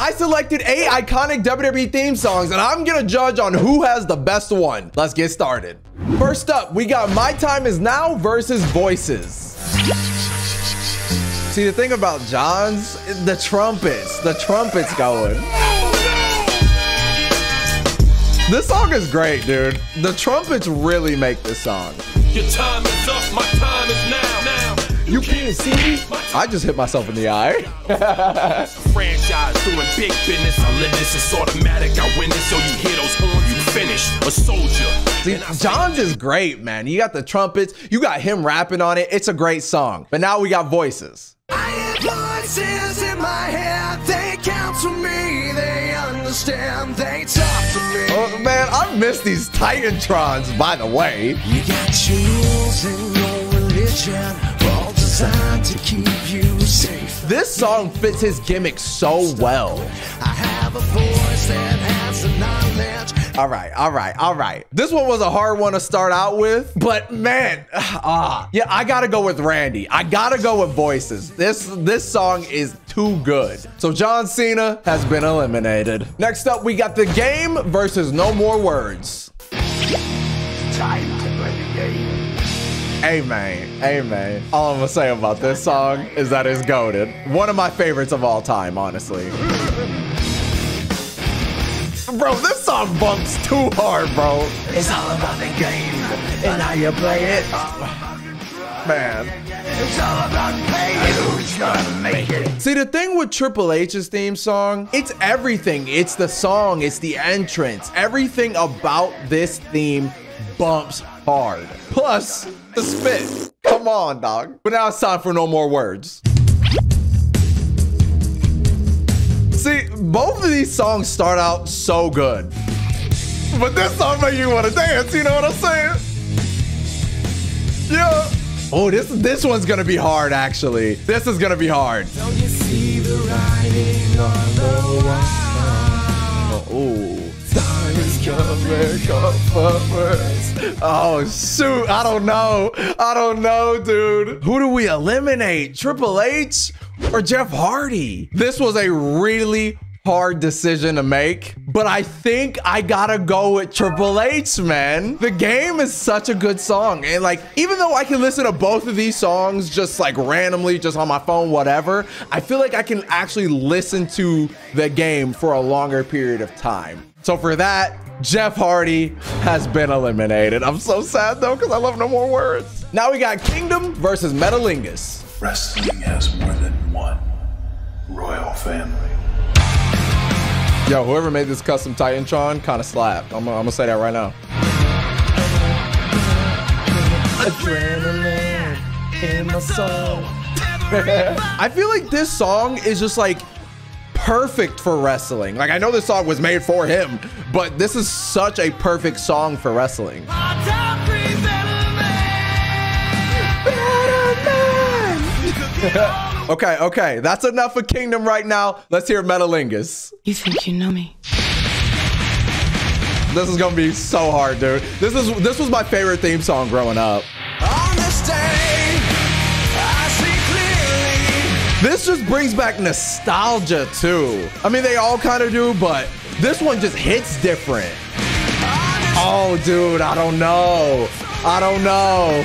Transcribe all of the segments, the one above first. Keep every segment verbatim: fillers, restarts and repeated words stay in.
I selected eight iconic W W E theme songs, and I'm gonna judge on who has the best one. Let's get started. First up, we got My Time Is Now versus Voices. See, the thing about John's, the trumpets, the trumpets going. This song is great, dude. The trumpets really make this song. Your time is up, my time is now. now. You can't see me? I just hit myself in the eye. Franchise doing big business. I live this, it's automatic. I win this, so you hear those horns, you finish a soldier. See, John's is great, man. You got the trumpets, you got him rapping on it. It's a great song. But now we got voices. I have voices in my head, they counsel me, they understand, they talk to me. Oh, man, I miss these Titantrons, by the way. You got your rules and your religion, all designed to keep you safe. This song fits his gimmick so well. I have a voice that has the knowledge. All right, all right, all right. This one was a hard one to start out with, but man, ah, yeah, I gotta go with Randy. I gotta go with Voices. This this song is too good. So John Cena has been eliminated. Next up, we got The Game versus No More Words. Time to play the game. Hey man, hey man. All I'm gonna say about this song is that it's goated. One of my favorites of all time, honestly. Bro, this song bumps too hard, bro. It's all about the game and how you play it. Man. It's all about playing who's gonna make it. See, the thing with Triple H's theme song, it's everything. It's the song, it's the entrance. Everything about this theme bumps hard. Plus, the spit. Come on, dog. But now it's time for No More Words. See, both of these songs start out so good, but this song makes you want to dance, you know what I'm saying? Yeah. Oh, this this one's gonna be hard, actually. This is gonna be hard. Don't you see the writing on the wall? Oh, time is coming, come first. Oh, shoot, I don't know. I don't know, dude. Who do we eliminate? Triple H or Jeff Hardy? This was a really hard decision to make, but I think I gotta go with Triple H, man. The Game is such a good song, and like, even though I can listen to both of these songs just like randomly, just on my phone, whatever, I feel like I can actually listen to The Game for a longer period of time. So for that, Jeff Hardy has been eliminated. I'm so sad though, because I love No More Words. Now we got Kingdom versus Metalingus. Wrestling has more than one royal family. Yo, whoever made this custom Titantron kind of slapped. I'm, I'm gonna say that right now. Adrenaline in my soul. I feel like this song is just like perfect for wrestling. Like, I know this song was made for him, but this is such a perfect song for wrestling. Okay, okay, that's enough of Kingdom right now. Let's hear Metalingus. You think you know me? This is gonna be so hard, dude. This is this was my favorite theme song growing up. On this day, I see clearly. This just brings back nostalgia too. I mean, they all kind of do, but this one just hits different. Oh, dude, I don't know. I don't know.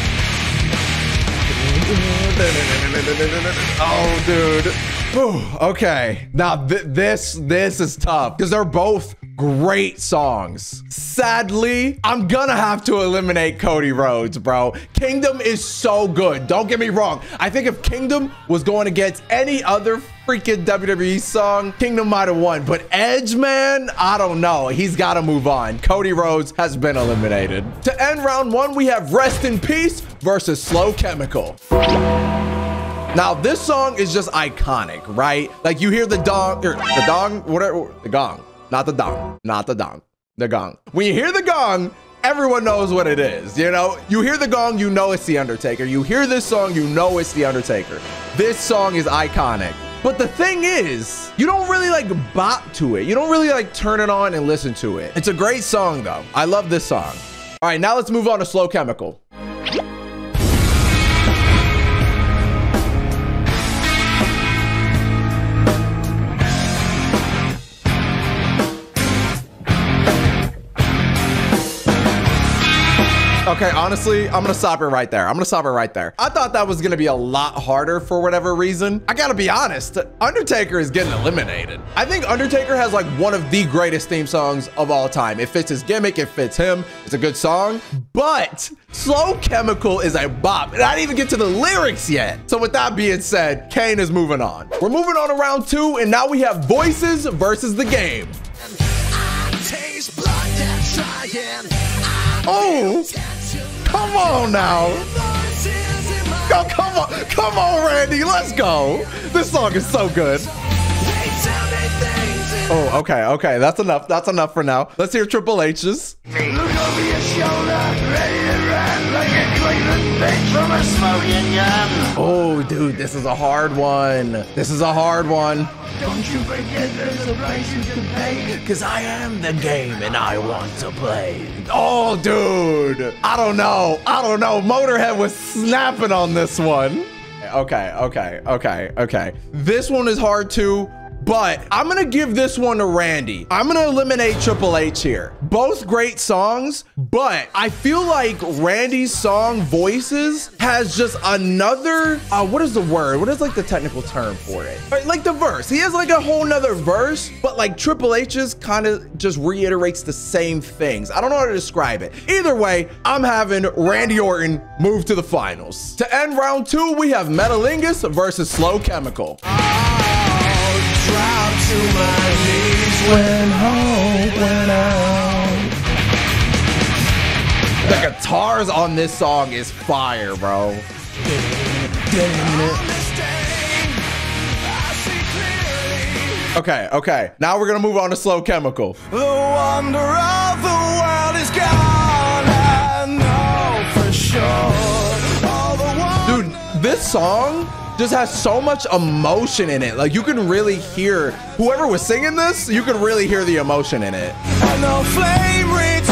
Oh, dude. Whew, okay, now th this this is tough because they're both great songs. Sadly, I'm gonna have to eliminate Cody Rhodes, bro. Kingdom is so good. Don't get me wrong. I think if Kingdom was going against any other freaking W W E song, Kingdom might have won. But Edge, man, I don't know. He's got to move on. Cody Rhodes has been eliminated. To end round one, we have Rest in Peace versus Slow Chemical. Now, this song is just iconic, right? Like, you hear the dong, or the dong, whatever, the gong, not the dong, not the dong, the gong. When you hear the gong, everyone knows what it is, you know? You hear the gong, you know it's The Undertaker. You hear this song, you know it's The Undertaker. This song is iconic. But the thing is, you don't really like bop to it. You don't really like turn it on and listen to it. It's a great song, though. I love this song. All right, now let's move on to Slow Chemical. Okay, honestly, I'm gonna stop it right there. I'm gonna stop it right there. I thought that was gonna be a lot harder for whatever reason. I gotta be honest, Undertaker is getting eliminated. I think Undertaker has like one of the greatest theme songs of all time. It fits his gimmick, it fits him. It's a good song, but Slow Chemical is a bop. And I didn't even get to the lyrics yet. So with that being said, Kane is moving on. We're moving on to round two, and now we have Voices versus the Game. Oh, come on now. Go, come on, come on, Randy, let's go. This song is so good. Oh, okay, okay, that's enough. That's enough for now. Let's hear Triple H's. Look over your shoulder, ready to run like a Cleveland bitch from a smoking gun. Oh, dude, this is a hard one. This is a hard one. Don't you forget there's a price you can pay. Cause I am the game and I want to play. Oh, dude. I don't know. I don't know. Motorhead was snapping on this one. Okay, okay, okay, okay. This one is hard too. But I'm gonna give this one to Randy. I'm gonna eliminate Triple H here. Both great songs, but I feel like Randy's song Voices has just another, uh, what is the word? What is like the technical term for it? Like the verse. He has like a whole nother verse, but like Triple H's kind of just reiterates the same things. I don't know how to describe it. Either way, I'm having Randy Orton move to the finals. To end round two, we have Metalingus versus Slow Chemical. Drop to my knees when hope went out. The guitars on this song is fire, bro. Okay, okay. Now we're gonna move on to Slow Chemical. The wonder of the world is gone. I know for sure. All the Dude, this song just has so much emotion in it. Like you can really hear whoever was singing this, you can really hear the emotion in it. and the flame returns.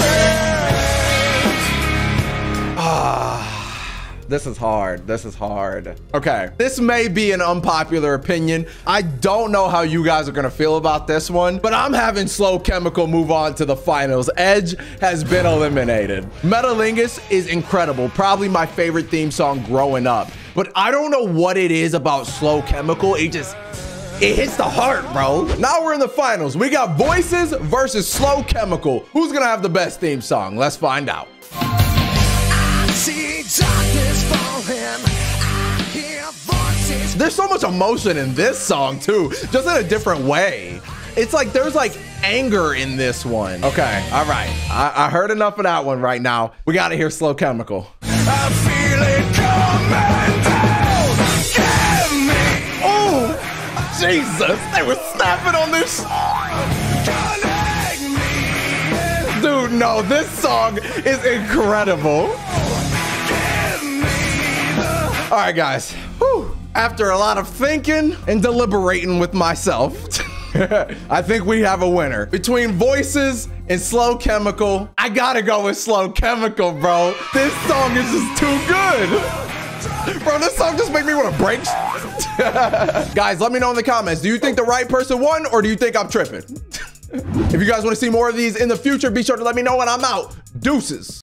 Ah, this is hard. This is hard. Okay, this may be an unpopular opinion. I don't know how you guys are gonna feel about this one, but I'm having Slow Chemical move on to the finals. Edge has been eliminated. Metalingus is incredible. Probably my favorite theme song growing up. But I don't know what it is about Slow Chemical. It just, it hits the heart, bro. Now we're in the finals. We got Voices versus Slow Chemical. Who's gonna have the best theme song? Let's find out. I see darkness falling. I hear voices. There's so much emotion in this song too, just in a different way. It's like there's like anger in this one. Okay, all right. I, I heard enough of that one right now. We gotta hear Slow Chemical. I feel it coming down. Get me. Oh, Jesus, they were snapping on this. Connect me. Dude, no, this song is incredible. Give me the. All right, guys. Whew. After a lot of thinking and deliberating with myself, I think we have a winner. Between Voices and Slow Chemical, I gotta go with Slow Chemical, bro. This song is just too good. Bro, this song just made me want to break. Guys, let me know in the comments. Do you think the right person won, or do you think I'm tripping? If you guys want to see more of these in the future, be sure to let me know, and I'm out. Deuces.